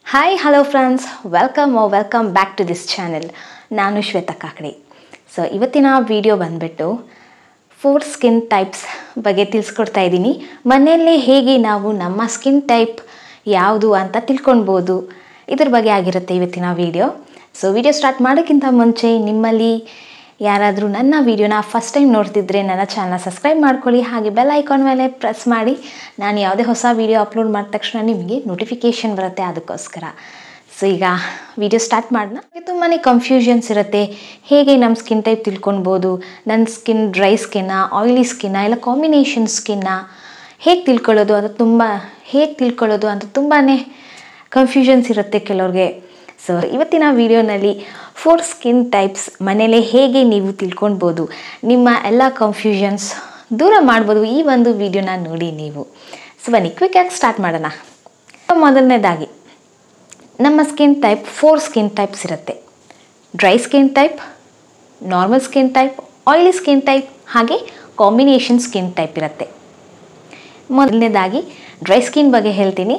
Hi, hello friends, welcome back to this channel. ನಾನು Swetha Kakade. So ಇವತ್ತಿನ video ಬಂದ್ಬಿಟ್ಟು 4 skin types ಬಗ್ಗೆ ತಿಳಿಸ್ಕೊಡ್ತಾ ಇದ್ದೀನಿ. ಮನೆಯಲ್ಲೇ ಹೇಗೆ ನಾವು ನಮ್ಮ ಸ್ಕಿನ್ ಟೈಪ್ ಯಾವುದು ಅಂತ ತಿಳ್ಕೊಳ್ಬಹುದು ಇದರ ಬಗ್ಗೆ ಆಗಿರುತ್ತೆ ಇವತ್ತಿನ ವಿಡಿಯೋ. ಸೊ ವಿಡಿಯೋ ಸ್ಟಾರ್ಟ್ ಮಾಡೋಕ್ಕಿಂತ ಮುಂಚೆ ನಿಮ್ಮಲ್ಲಿ ಯಾರಾದರೂ ನನ್ನ ವಿಡಿಯೋನ ಫಸ್ಟ್ ಟೈಮ್ ನೋಡ್ತಿದ್ರೆ ನನ್ನ ಚಾನಲ್ನ ಸಬ್ಸ್ಕ್ರೈಬ್ ಮಾಡ್ಕೊಳ್ಳಿ, ಹಾಗೆ ಬೆಲ್ ಐಕಾನ್ ಮೇಲೆ ಪ್ರೆಸ್ ಮಾಡಿ. ನಾನು ಯಾವುದೇ ಹೊಸ ವಿಡಿಯೋ ಅಪ್ಲೋಡ್ ಮಾಡಿದ ತಕ್ಷಣ ನಿಮಗೆ ನೋಟಿಫಿಕೇಷನ್ ಬರುತ್ತೆ, ಅದಕ್ಕೋಸ್ಕರ. ಸೊ ಈಗ ವಿಡಿಯೋ ಸ್ಟಾರ್ಟ್ ಮಾಡೋಣ. ತುಂಬಾ ಕನ್ಫ್ಯೂಷನ್ಸ್ ಇರುತ್ತೆ, ಹೇಗೆ ನಮ್ಮ ಸ್ಕಿನ್ ಟೈಪ್ ತಿಳ್ಕೊಳ್ಬೋದು, ನನ್ನ ಸ್ಕಿನ್ ಡ್ರೈ ಸ್ಕಿನ್ನ, ಆಯಿಲಿ ಸ್ಕಿನ್ನ, ಇಲ್ಲ ಕಾಂಬಿನೇಷನ್ ಸ್ಕಿನ್ನ ಹೇಗೆ ತಿಳ್ಕೊಳ್ಳೋದು ಅಂತ ತುಂಬಾ ಕನ್ಫ್ಯೂಷನ್ಸ್ ಇರುತ್ತೆ ಕೆಲವ್ರಿಗೆ. ಸೊ ಇವತ್ತಿನ ವಿಡಿಯೋನಲ್ಲಿ 4 ಸ್ಕಿನ್ ಟೈಪ್ಸ್ ಮನೇಲೇ ಹೇಗೆ ನೀವು ತಿಳ್ಕೊಳ್ಬೋದು, ನಿಮ್ಮ ಎಲ್ಲ ಕನ್ಫ್ಯೂಷನ್ಸ್ ದೂರ ಮಾಡ್ಬೋದು ಈ ಒಂದು ವಿಡಿಯೋನ ನೋಡಿ ನೀವು. ಸೊ ಬನ್ನಿ ಕ್ವಿಕ್ಕಾಗಿ ಸ್ಟಾರ್ಟ್ ಮಾಡೋಣ. ಮೊದಲನೇದಾಗಿ ನಮ್ಮ ಸ್ಕಿನ್ ಟೈಪ್ 4 ಸ್ಕಿನ್ ಟೈಪ್ಸ್ ಇರುತ್ತೆ. Dry skin type, normal skin type, oily skin type, ಹಾಗೆ ಕಾಂಬಿನೇಷನ್ ಸ್ಕಿನ್ ಟೈಪ್ ಇರುತ್ತೆ. ಮೊದಲನೇದಾಗಿ ಡ್ರೈ ಸ್ಕಿನ್ ಬಗ್ಗೆ ಹೇಳ್ತೀನಿ.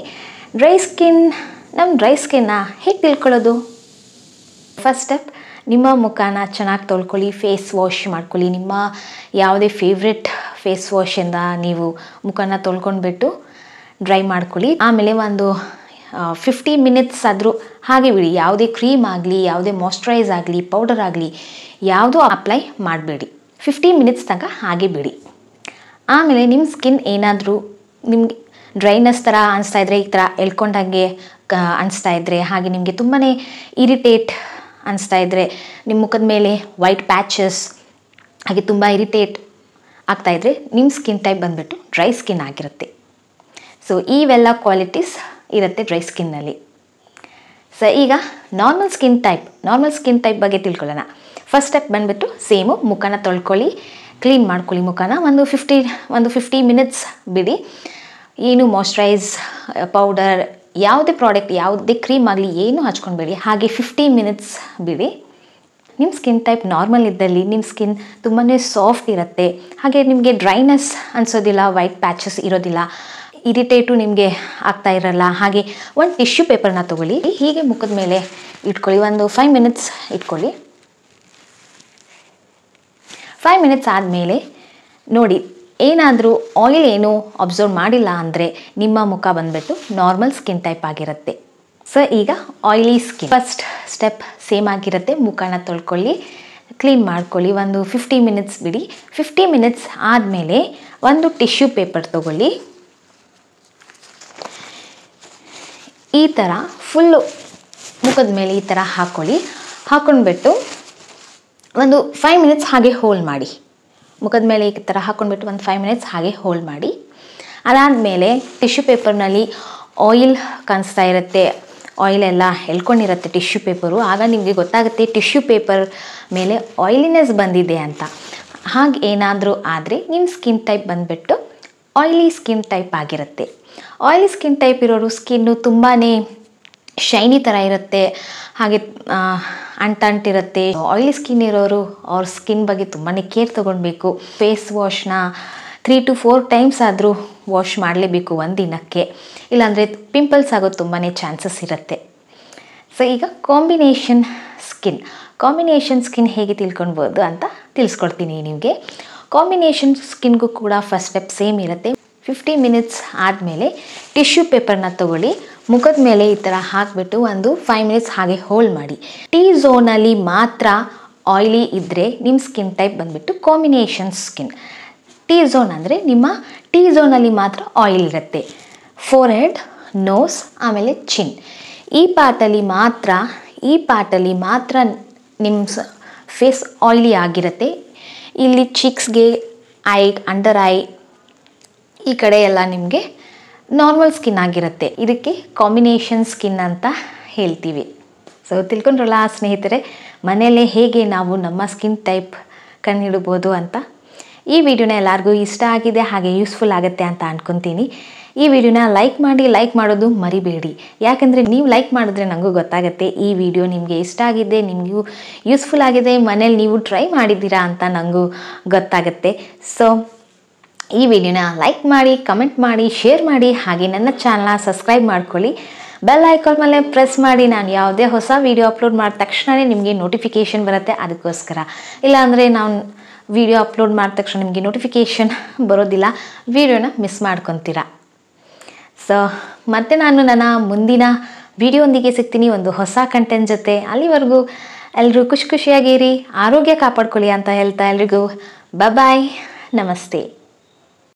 ನಮ್ಮ ಡ್ರೈ ಸ್ಕಿನ್ನ ಹೇಗೆ ತಿಳ್ಕೊಳ್ಳೋದು? ಫಸ್ಟ್ ಸ್ಟೆಪ್, ನಿಮ್ಮ ಮುಖನ ಚೆನ್ನಾಗಿ ತೊಳ್ಕೊಳ್ಳಿ, ಫೇಸ್ ವಾಶ್ ಮಾಡ್ಕೊಳ್ಳಿ. ನಿಮ್ಮ ಯಾವುದೇ ಫೇವ್ರೆಟ್ ಫೇಸ್ ವಾಶಿಂದ ನೀವು ಮುಖನ ತೊಳ್ಕೊಂಡ್ಬಿಟ್ಟು ಡ್ರೈ ಮಾಡ್ಕೊಳ್ಳಿ. ಆಮೇಲೆ ಒಂದು 50 ಮಿನಿಟ್ಸ್ ಆದರೂ ಹಾಗೆ ಬಿಡಿ. ಯಾವುದೇ ಕ್ರೀಮ್ ಆಗಲಿ, ಯಾವುದೇ ಮಾಯ್ಶ್ಚರೈಸ್ ಆಗಲಿ, ಪೌಡರ್ ಆಗಲಿ ಯಾವುದೂ ಅಪ್ಲೈ ಮಾಡಬೇಡಿ. 50 ಮಿನಿಟ್ಸ್ ತನಕ ಹಾಗೆ ಬಿಡಿ. ಆಮೇಲೆ ನಿಮ್ಮ ಸ್ಕಿನ್ ಏನಾದರೂ ನಿಮಗೆ ಡ್ರೈನೆಸ್ ಥರ ಅನಿಸ್ತಾಯಿದ್ರೆ, ಈ ಥರ ಎಳ್ಕೊಂಡಂಗೆ ಅನಿಸ್ತಾ ಇದ್ದರೆ, ಹಾಗೆ ನಿಮಗೆ ತುಂಬಾ ಇರಿಟೇಟ್ ಅನಿಸ್ತಾ ಇದ್ದರೆ, ನಿಮ್ಮ ಮುಖದ ಮೇಲೆ ವೈಟ್ ಪ್ಯಾಚಸ್ ಹಾಗೆ ತುಂಬ ಇರಿಟೇಟ್ ಆಗ್ತಾಯಿದ್ರೆ, ನಿಮ್ಮ ಸ್ಕಿನ್ ಟೈಪ್ ಬಂದುಬಿಟ್ಟು ಡ್ರೈ ಸ್ಕಿನ್ ಆಗಿರುತ್ತೆ. ಸೊ ಇವೆಲ್ಲ ಕ್ವಾಲಿಟೀಸ್ ಇರುತ್ತೆ ಡ್ರೈ ಸ್ಕಿನ್ನಲ್ಲಿ. ಸೊ ಈಗ ನಾರ್ಮಲ್ ಸ್ಕಿನ್ ಟೈಪ್ ಬಗ್ಗೆ ತಿಳ್ಕೊಳ್ಳೋಣ. ಫಸ್ಟ್ ಸ್ಟೆಪ್ ಬಂದುಬಿಟ್ಟು ಸೇಮು, ಮುಖನ ತೊಳ್ಕೊಳ್ಳಿ, ಕ್ಲೀನ್ ಮಾಡ್ಕೊಳ್ಳಿ ಮುಖನ. ಒಂದು 50 ಮಿನಿಟ್ಸ್ ಬಿಡಿ. ಏನು ಮಾಯ್ಶ್ಚರೈಸ್, ಪೌಡರ್, ಯಾವುದೇ ಪ್ರಾಡಕ್ಟ್, ಯಾವುದೇ ಕ್ರೀಮ್ ಆಗಲಿ ಏನು ಹಚ್ಕೊಳ್ಬೇಡಿ. ಹಾಗೆ 50 ಮಿನಿಟ್ಸ್ ಬಿಡಿ. ನಿಮ್ಮ ಸ್ಕಿನ್ ಟೈಪ್ ನಾರ್ಮಲ್ ಇದ್ದಲ್ಲಿ ನಿಮ್ಮ ಸ್ಕಿನ್ ತುಂಬಾ ಸಾಫ್ಟ್ ಇರುತ್ತೆ, ಹಾಗೆ ನಿಮಗೆ ಡ್ರೈನೆಸ್ ಅನಿಸೋದಿಲ್ಲ, ವೈಟ್ ಪ್ಯಾಚಸ್ ಇರೋದಿಲ್ಲ, ಇರಿಟೇಟು ನಿಮಗೆ ಆಗ್ತಾ ಇರಲ್ಲ. ಹಾಗೆ ಒಂದು ಟಿಶ್ಯೂ ಪೇಪರ್ನ ತೊಗೊಳ್ಳಿ, ಹೀಗೆ ಮುಖದ ಮೇಲೆ ಇಟ್ಕೊಳ್ಳಿ. ಒಂದು 5 ಮಿನಿಟ್ಸ್ ಇಟ್ಕೊಳ್ಳಿ. 5 ಮಿನಿಟ್ಸ್ ಆದಮೇಲೆ ನೋಡಿ, ಏನಾದರೂ ಆಯಿಲ್ ಏನೂ ಅಬ್ಸರ್ವ್ ಮಾಡಿಲ್ಲ ಅಂದರೆ ನಿಮ್ಮ ಮುಖ ಬಂದುಬಿಟ್ಟು ನಾರ್ಮಲ್ ಸ್ಕಿನ್ ಟೈಪ್ ಆಗಿರುತ್ತೆ. ಸೊ ಈಗ oily skin first step same ಆಗಿರುತ್ತೆ. ಮುಖನ ತೊಳ್ಕೊಳ್ಳಿ, ಕ್ಲೀನ್ ಮಾಡ್ಕೊಳ್ಳಿ, ಒಂದು 50 ಮಿನಿಟ್ಸ್ ಬಿಡಿ. 50 ಮಿನಿಟ್ಸ್ ಆದಮೇಲೆ ಒಂದು ಟಿಶ್ಯೂ ಪೇಪರ್ ತೊಗೊಳ್ಳಿ. ಈ ಥರ ಫುಲ್ಲು ಮುಖದ ಮೇಲೆ ಈ ಥರ ಹಾಕ್ಕೊಂಡ್ಬಿಟ್ಟು ಒಂದು 5 ಮಿನಿಟ್ಸ್ ಹಾಗೆ ಹೋಲ್ಡ್ ಮಾಡಿ. ಮುಖದ ಮೇಲೆ ಈ ಥರ ಹಾಕ್ಕೊಂಡ್ಬಿಟ್ಟು ಒಂದು 5 ಮಿನಿಟ್ಸ್ ಹಾಗೆ ಹೋಲ್ಡ್ ಮಾಡಿ. ಅದಾದಮೇಲೆ ಟಿಶ್ಯೂ ಪೇಪರ್ನಲ್ಲಿ ಆಯಿಲ್ ಕಾಣಿಸ್ತಾ ಇರುತ್ತೆ, ಆಯಿಲೆಲ್ಲ ಎಳ್ಕೊಂಡಿರುತ್ತೆ ಟಿಶ್ಯೂ ಪೇಪರು. ಆಗ ನಿಮಗೆ ಗೊತ್ತಾಗುತ್ತೆ ಟಿಶ್ಯೂ ಪೇಪರ್ ಮೇಲೆ ಆಯಿಲಿನೆಸ್ ಬಂದಿದೆ ಅಂತ. ಹಾಗೆ ಏನಾದರೂ ಆದರೆ ನಿಮ್ಮ ಸ್ಕಿನ್ ಟೈಪ್ ಬಂದುಬಿಟ್ಟು ಆಯಿಲಿ ಸ್ಕಿನ್ ಟೈಪ್ ಆಗಿರುತ್ತೆ. ಆಯಿಲಿ ಸ್ಕಿನ್ ಟೈಪ್ ಇರೋರು ಸ್ಕಿನ್ನು ತುಂಬಾ ಶೈನಿ ಥರ ಇರುತ್ತೆ, ಹಾಗೆ ಅಂಟಿರುತ್ತೆ. ಆಯಿಲಿ ಸ್ಕಿನ್ ಇರೋರು ಅವ್ರ ಸ್ಕಿನ್ ಬಗ್ಗೆ ತುಂಬಾ ಕೇರ್ ತೊಗೊಳ್ಬೇಕು. ಫೇಸ್ ವಾಶ್ನ 3 to 4 ಟೈಮ್ಸ್ ಆದರೂ ವಾಶ್ ಮಾಡಲೇಬೇಕು ಒಂದು ದಿನಕ್ಕೆ, ಇಲ್ಲಾಂದರೆ ಪಿಂಪಲ್ಸ್ ಆಗೋದು ತುಂಬಾ ಚಾನ್ಸಸ್ ಇರುತ್ತೆ. ಸೊ ಈಗ ಕಾಂಬಿನೇಷನ್ ಸ್ಕಿನ್ ಹೇಗೆ ತಿಳ್ಕೊಳ್ಬೋದು ಅಂತ ತಿಳಿಸ್ಕೊಡ್ತೀನಿ ನಿಮಗೆ. ಕಾಂಬಿನೇಷನ್ ಸ್ಕಿನ್ಗೂ ಕೂಡ ಫಸ್ಟ್ ಸ್ಟೆಪ್ ಸೇಮ್ ಇರುತ್ತೆ. 50 ಮಿನಿಟ್ಸ್ ಆದಮೇಲೆ ಟಿಶ್ಯೂ ಪೇಪರ್ನ ತೊಗೊಳ್ಳಿ, ಮುಖದ ಮೇಲೆ ಈ ಥರ ಹಾಕಿಬಿಟ್ಟು ಒಂದು 5 ಮಿನಿಟ್ಸ್ ಹಾಗೆ ಹೋಲ್ಡ್ ಮಾಡಿ. ಟಿ ಝೋನಲ್ಲಿ ಮಾತ್ರ ಆಯಿಲಿ ಇದ್ದರೆ ನಿಮ್ಮ ಸ್ಕಿನ್ ಟೈಪ್ ಬಂದುಬಿಟ್ಟು ಕಾಂಬಿನೇಷನ್ ಸ್ಕಿನ್. ಟಿ ಝೋನ್ ಅಂದರೆ ನಿಮ್ಮ ಟಿ ಝೋನಲ್ಲಿ ಮಾತ್ರ ಆಯಿಲ್ ಇರುತ್ತೆ. ಫೋರ್ಹೆಡ್, ನೋಸ್, ಆಮೇಲೆ ಚಿನ್, ಈ ಪಾರ್ಟಲ್ಲಿ ಮಾತ್ರ ನಿಮ್ಮ ಫೇಸ್ ಆಯಿಲಿ ಆಗಿರುತ್ತೆ. ಇಲ್ಲಿ ಚಿಕ್ಸ್ಗೆ, ಅಂಡರ್ ಐ ಈ ಕಡೆ ಎಲ್ಲ ನಿಮಗೆ ನಾರ್ಮಲ್ ಸ್ಕಿನ್ ಆಗಿರುತ್ತೆ. ಇದಕ್ಕೆ ಕಾಂಬಿನೇಷನ್ ಸ್ಕಿನ್ ಅಂತ ಹೇಳ್ತೀವಿ. ಸೊ ತಿಳ್ಕೊಂಡ್ರಲ್ಲ ಸ್ನೇಹಿತರೆ, ಮನೆಯಲ್ಲೇ ಹೇಗೆ ನಾವು ನಮ್ಮ ಸ್ಕಿನ್ ಟೈಪ್ ಕಂಡುಹಿಡ್ಬೋದು ಅಂತ. ಈ ವಿಡಿಯೋನ ಎಲ್ಲರಿಗೂ ಇಷ್ಟ ಆಗಿದೆ, ಹಾಗೆ ಯೂಸ್ಫುಲ್ ಆಗುತ್ತೆ ಅಂತ ಅಂದ್ಕೊತೀನಿ. ಈ ವಿಡಿಯೋನ ಲೈಕ್ ಮಾಡೋದು ಮರಿಬೇಡಿ, ಯಾಕಂದರೆ ನೀವು ಲೈಕ್ ಮಾಡಿದ್ರೆ ನನಗೂ ಗೊತ್ತಾಗುತ್ತೆ ಈ ವಿಡಿಯೋ ನಿಮಗೆ ಇಷ್ಟ ಆಗಿದೆ, ನಿಮಗೂ ಯೂಸ್ಫುಲ್ ಆಗಿದೆ, ಮನೇಲಿ ನೀವು ಟ್ರೈ ಮಾಡಿದ್ದೀರಾ ಅಂತ ನನಗೂ ಗೊತ್ತಾಗುತ್ತೆ. ಸೊ ಈ ವಿಡಿಯೋನ ಲೈಕ್ ಮಾಡಿ, ಕಮೆಂಟ್ ಮಾಡಿ, ಶೇರ್ ಮಾಡಿ, ಹಾಗೆ ನನ್ನ ಚಾನಲ್ನ ಸಬ್ಸ್ಕ್ರೈಬ್ ಮಾಡ್ಕೊಳ್ಳಿ. ಬೆಲ್ ಐಕಾನ್ ಮೇಲೆ ಪ್ರೆಸ್ ಮಾಡಿ. ನಾನು ಯಾವುದೇ ಹೊಸ ವಿಡಿಯೋ ಅಪ್ಲೋಡ್ ಮಾಡಿದ ತಕ್ಷಣವೇ ನಿಮಗೆ ನೋಟಿಫಿಕೇಷನ್ ಬರುತ್ತೆ. ಅದಕ್ಕೋಸ್ಕರ ಇಲ್ಲಾಂದರೆ ನಾವು ವಿಡಿಯೋ ಅಪ್ಲೋಡ್ ಮಾಡಿದ ತಕ್ಷಣ ನಿಮಗೆ ನೋಟಿಫಿಕೇಷನ್ ಬರೋದಿಲ್ಲ, ವಿಡಿಯೋನ ಮಿಸ್ ಮಾಡ್ಕೊತೀರಾ. ಸೊ ಮತ್ತೆ ನಾನು ನನ್ನ ಮುಂದಿನ ವಿಡಿಯೋಂದಿಗೆ ಸಿಗ್ತೀನಿ ಒಂದು ಹೊಸ ಕಂಟೆಂಟ್ ಜೊತೆ. ಅಲ್ಲಿವರೆಗೂ ಎಲ್ಲರೂ ಖುಷಿಯಾಗಿರಿ, ಆರೋಗ್ಯ ಕಾಪಾಡ್ಕೊಳ್ಳಿ ಅಂತ ಹೇಳ್ತಾ ಎಲ್ರಿಗೂ ಬಾಯ್, ನಮಸ್ತೆ.